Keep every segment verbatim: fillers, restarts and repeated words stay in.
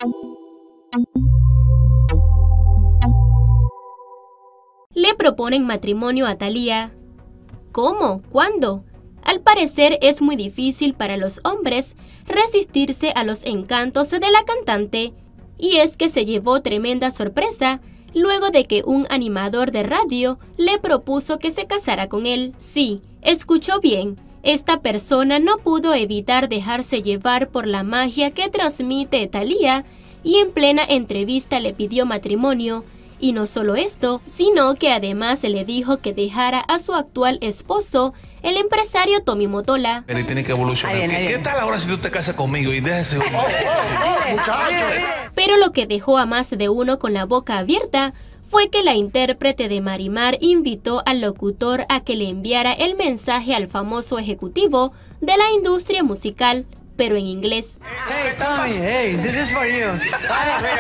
Le proponen matrimonio a Thalía. ¿Cómo? ¿Cuándo? Al parecer es muy difícil para los hombres resistirse a los encantos de la cantante, y es que se llevó tremenda sorpresa luego de que un animador de radio le propuso que se casara con él. Sí, escuchó bien, esta persona no pudo evitar dejarse llevar por la magia que transmite Thalía y en plena entrevista le pidió matrimonio. Y no solo esto, sino que además se le dijo que dejara a su actual esposo, el empresario Tommy Mottola. Pero tiene que evolucionar. Bien, ¿Qué, ¿Qué tal ahora si tú te casas conmigo y dejas ese... Pero lo que dejó a más de uno con la boca abierta fue que la intérprete de Marimar invitó al locutor a que le enviara el mensaje al famoso ejecutivo de la industria musical, pero en inglés. Hey, Tommy, hey, this is for you. A ver,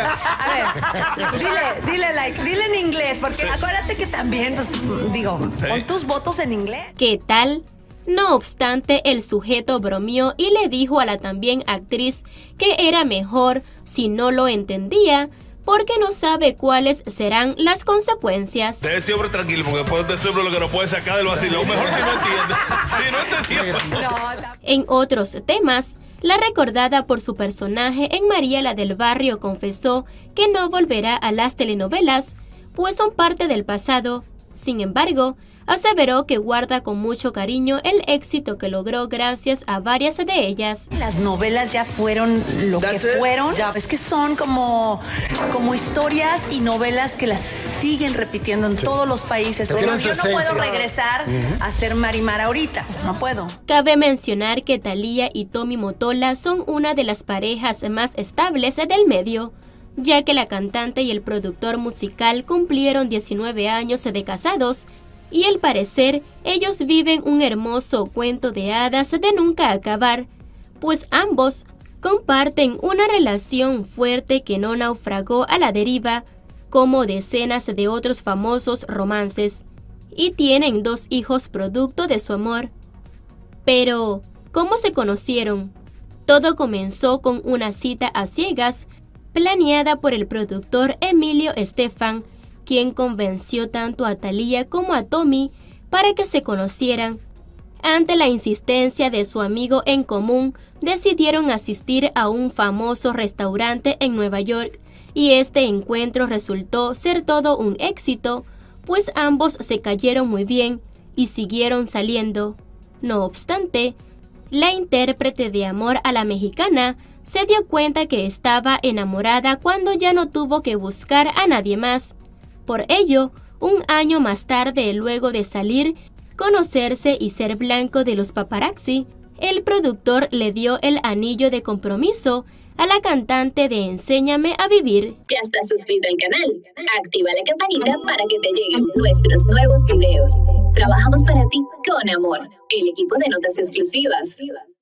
a ver, dile, dile, like, dile en inglés, porque acuérdate que también, pues, digo, pon tus votos en inglés. ¿Qué tal? No obstante, el sujeto bromeó y le dijo a la también actriz que era mejor si no lo entendía, porque no sabe cuáles serán las consecuencias. De ese hombre tranquilo, porque después de ese hombre lo que no puede sacar del vacilón, mejor si no entiende. Si no entiende. En otros temas, la recordada por su personaje en María la del Barrio confesó que no volverá a las telenovelas, pues son parte del pasado. Sin embargo, aseveró que guarda con mucho cariño el éxito que logró gracias a varias de ellas. Las novelas ya fueron lo que fueron. Ya. Es que son como, como historias y novelas que las siguen repitiendo en sí. todos los países. Pero yo no puedo regresar uh-huh. a ser Marimar ahorita. No puedo. Cabe mencionar que Thalía y Tommy Mottola son una de las parejas más estables del medio, ya que la cantante y el productor musical cumplieron diecinueve años de casados, y al parecer ellos viven un hermoso cuento de hadas de nunca acabar, pues ambos comparten una relación fuerte que no naufragó a la deriva, como decenas de otros famosos romances, y tienen dos hijos producto de su amor. Pero, ¿cómo se conocieron? Todo comenzó con una cita a ciegas, planeada por el productor Emilio Estefan, quien convenció tanto a Thalía como a Tommy para que se conocieran. Ante la insistencia de su amigo en común, decidieron asistir a un famoso restaurante en Nueva York, y este encuentro resultó ser todo un éxito, pues ambos se cayeron muy bien y siguieron saliendo. No obstante, la intérprete de Amor a la Mexicana se dio cuenta que estaba enamorada cuando ya no tuvo que buscar a nadie más. Por ello, un año más tarde, luego de salir, conocerse y ser blanco de los paparazzi, el productor le dio el anillo de compromiso a la cantante de Enséñame a Vivir. ¿Ya estás suscrito al canal? Activa la campanita para que te lleguen nuestros nuevos videos. Trabajamos para ti con amor. El equipo de notas exclusivas.